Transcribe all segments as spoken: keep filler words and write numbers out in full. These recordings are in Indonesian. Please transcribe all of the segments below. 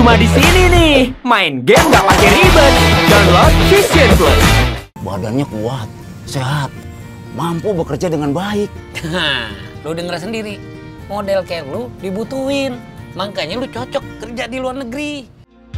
Cuma di sini nih, main game nggak pakai ribet. Download Vision Plus. Badannya kuat, sehat, mampu bekerja dengan baik. Lu denger sendiri, model kayak lu dibutuhin. Makanya lu cocok kerja di luar negeri.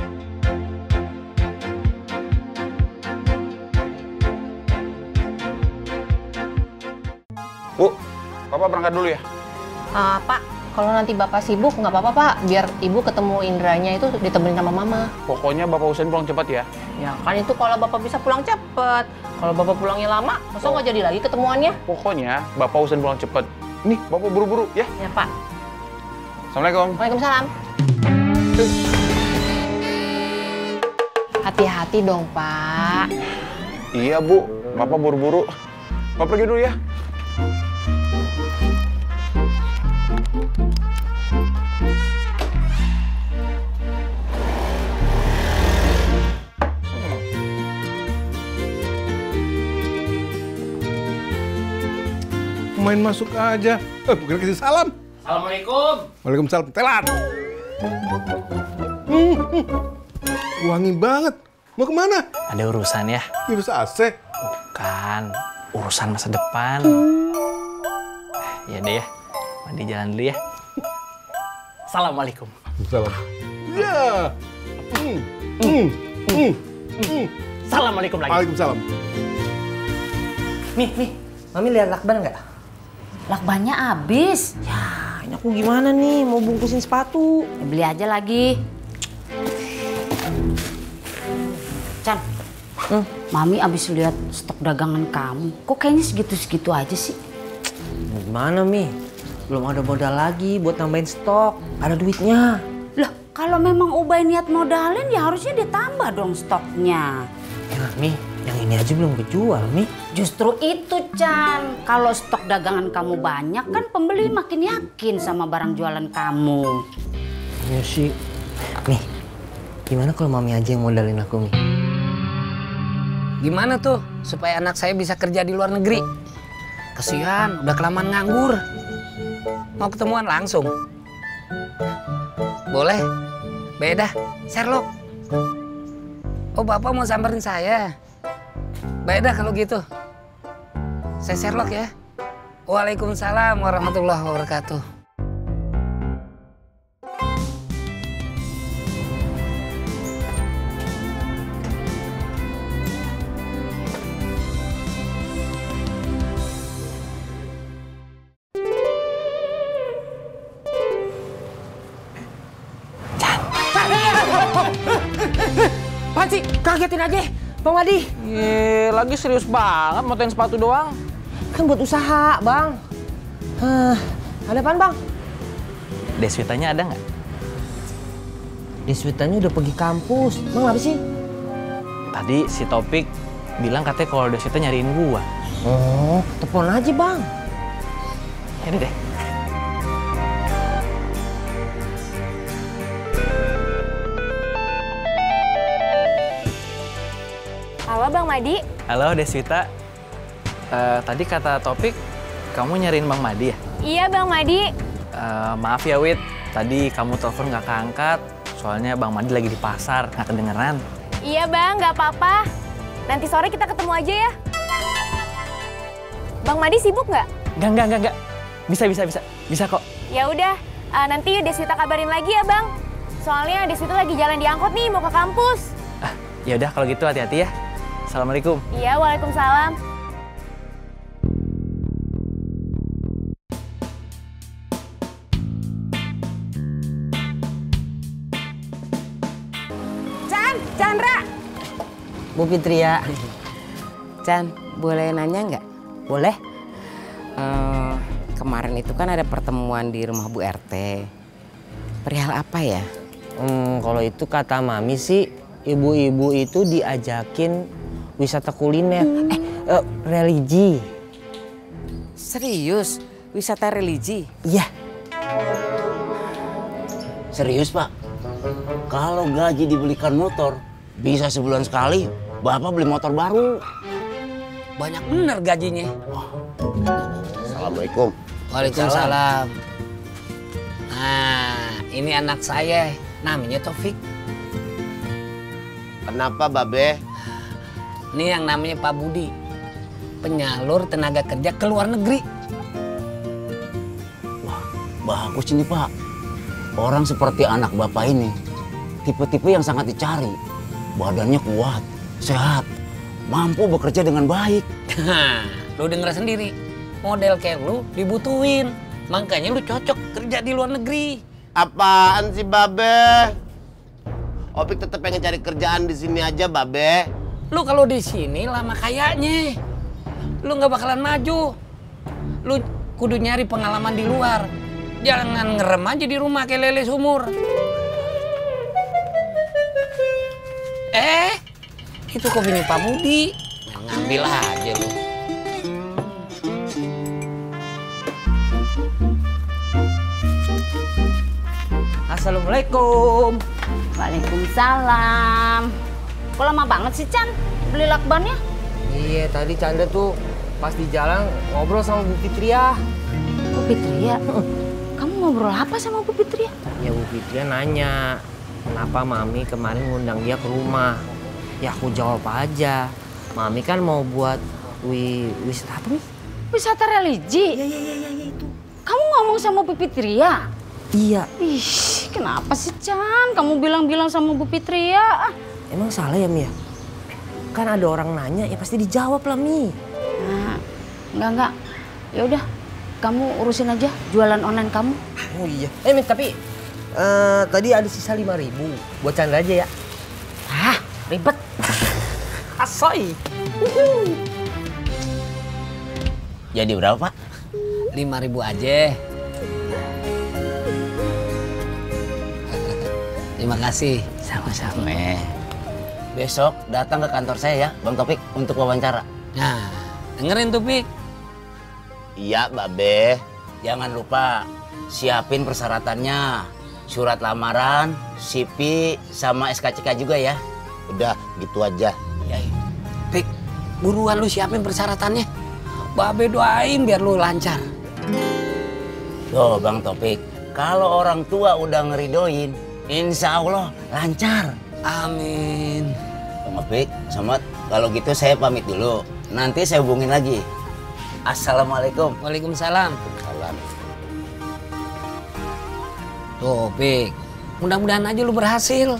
Bu, Papa berangkat dulu ya? Uh, Pak, kalau nanti Bapak sibuk nggak apa-apa Pak, biar Ibu ketemu Indranya itu ditemenin sama Mama. Pokoknya Bapak usahain pulang cepat ya? Ya kan itu kalau Bapak bisa pulang cepet. Kalau Bapak pulangnya lama, masa nggak jadi lagi ketemuannya? Pokoknya Bapak usahain pulang cepat. Nih, Bapak buru-buru ya? Ya Pak. Assalamualaikum. Waalaikumsalam. Hati-hati dong Pak. Iya Bu, Bapak buru-buru. Bapak pergi dulu ya? Main masuk aja. Eh, bukan kasih salam. Assalamualaikum. Waalaikumsalam. Telat. Hmm, hmm. Wangi banget. Mau kemana? Ada urusan ya? Virus A C. Bukan. Urusan masa depan. Ya deh ya. Mandi jalan dulu ya. Assalamualaikum. Salam. Ya. Hmm. Hmm. Hmm. Hmm. Assalamualaikum lagi. Waalaikumsalam. Nih, nih. Mami lihat lakban nggak? Lakbannya habis. Ya, ini aku gimana nih mau bungkusin sepatu? Ya, beli aja lagi. Chan, hmm? Mami abis lihat stok dagangan kamu. Kok kayaknya segitu-segitu aja sih? Gimana, Mi? Belum ada modal lagi buat nambahin stok. Ada duitnya. Lah, kalau memang Ubay niat modalin ya harusnya ditambah dong stoknya. Ya, Mi, yang ini aja belum kejual, Mi. Justru itu, Chan. Kalau stok dagangan kamu banyak, kan pembeli makin yakin sama barang jualan kamu. Iya sih. Nih, gimana kalau Mami aja yang modalin aku, Mi? Gimana tuh supaya anak saya bisa kerja di luar negeri? Kesian, udah kelamaan nganggur. Mau ketemuan langsung? Boleh? Beda, Sherlock. Oh, Bapak mau samperin saya? Beda kalau gitu. Saya Sherlock ya. Waalaikumsalam warahmatullahi wabarakatuh. Apaan sih? Kagetin aja, Bang Madi. Ye, lagi serius banget motoin sepatu doang. Kan buat usaha, Bang. Hah, ada apaan, Bang? Deswitanya ada nggak? Deswitanya udah pergi kampus. Bang, apa sih? Tadi si Topik bilang katanya kalau Deswita nyariin gua. Oh, telepon aja, Bang. Ya udah deh. Halo Bang Madi. Halo Deswita. Uh, tadi kata Topik, kamu nyariin Bang Madi ya? Iya Bang Madi. Uh, maaf ya Wit, tadi kamu telepon nggak keangkat. Soalnya Bang Madi lagi di pasar, nggak kedengeran. Iya Bang, nggak apa-apa. Nanti sore kita ketemu aja ya. Bang Madi sibuk nggak? Nggak, nggak, nggak, nggak. Bisa, bisa, bisa. Bisa kok. Ya udah, uh, nanti Deswita kabarin lagi ya Bang. Soalnya Deswita lagi jalan di angkot nih, mau ke kampus. Ah, ya udah kalau gitu hati-hati ya. Assalamualaikum. Iya, waalaikumsalam. Chan, Chandra. Bu Fitria. Chan, boleh nanya nggak? Boleh. Uh, kemarin itu kan ada pertemuan di rumah Bu R T. Perihal apa ya? Hmm, kalau itu kata Mami sih, ibu-ibu itu diajakin wisata kuliner, eh, uh, religi. Serius? Wisata religi? Iya. Serius Pak? Kalau gaji dibelikan motor, bisa sebulan sekali Bapak beli motor baru. Banyak bener gajinya. Assalamualaikum. Waalaikumsalam. Nah, ini anak saya, namanya Taufik. Kenapa, Babe? Ini yang namanya Pak Budi, penyalur tenaga kerja ke luar negeri. Wah, bagus ini Pak. Orang seperti anak Bapak ini, tipe-tipe yang sangat dicari. Badannya kuat, sehat, mampu bekerja dengan baik. Lu denger sendiri, model kayak lu dibutuhin. Makanya lu cocok kerja di luar negeri. Apaan sih, Babe? Opik tetap pengen cari kerjaan di sini aja, Babe. Lu kalau di sini lama kayaknya, lu nggak bakalan maju. Lu kudu nyari pengalaman di luar. Jangan ngerem aja di rumah kayak lele sumur. Eh, itu kopinya Pak Budi. Ngambil aja lu. Assalamualaikum. Waalaikumsalam. Kok lama banget sih, Chan? Beli lakbannya? Iya, tadi Chandra tuh pas di jalan ngobrol sama Bu Fitria. Bu Fitria? Kamu ngobrol apa sama Bu Fitria? Ya Bu Fitria nanya, kenapa Mami kemarin ngundang dia ke rumah. Ya aku jawab aja. Mami kan mau buat wi wisata apa nih? Wisata religi? Iya, iya, iya, ya, itu. Kamu ngomong sama Bu Fitria? Iya. Ih, kenapa sih, Chan? Kamu bilang-bilang sama Bu Fitria? Emang salah ya, Mi? Kan ada orang nanya, ya pasti dijawab lah, Mi. Nah, enggak, enggak. Ya udah, kamu urusin aja jualan online kamu. Oh iya. Eh, Mi, tapi uh, tadi ada sisa lima ribu. Buat Chandra aja ya. Ah, ribet. Asoy. Uhuh. Jadi berapa, Pak? Lima ribu aja. Terima kasih. Sama-sama. Besok datang ke kantor saya ya, Bang Topik, untuk wawancara. Nah, dengerin tuh, Pik. Iya, Babe. Jangan lupa siapin persyaratannya. Surat lamaran, C V, sama S K C K juga ya. Udah, gitu aja. Ya, Pik, buruan lu siapin persyaratannya. Babe doain biar lu lancar. Loh, Bang Topik, kalau orang tua udah ngeridoin, insya Allah lancar. Amin. Bang Topik, Somad, kalau gitu saya pamit dulu. Nanti saya hubungin lagi. Assalamualaikum. Waalaikumsalam. Salam. Tuh, Pik. Mudah-mudahan aja lu berhasil.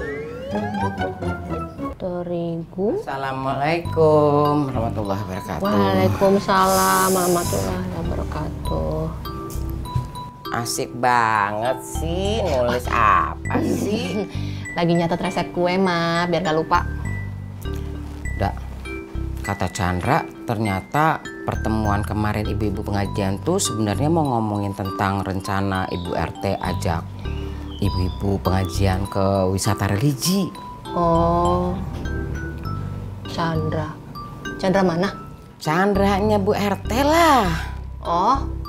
Terigu. Assalamualaikum warahmatullahi wabarakatuh. Waalaikumsalam warahmatullahi wabarakatuh. Asik banget sih, nulis apa sih? Lagi nyatet resep kue, Ma, biar gak lupa. Udah, kata Chandra, ternyata pertemuan kemarin ibu-ibu pengajian tuh sebenarnya mau ngomongin tentang rencana Ibu R T ajak ibu-ibu pengajian ke wisata religi. Oh, Chandra. Chandra mana? Chandranya Bu R T lah. Oh,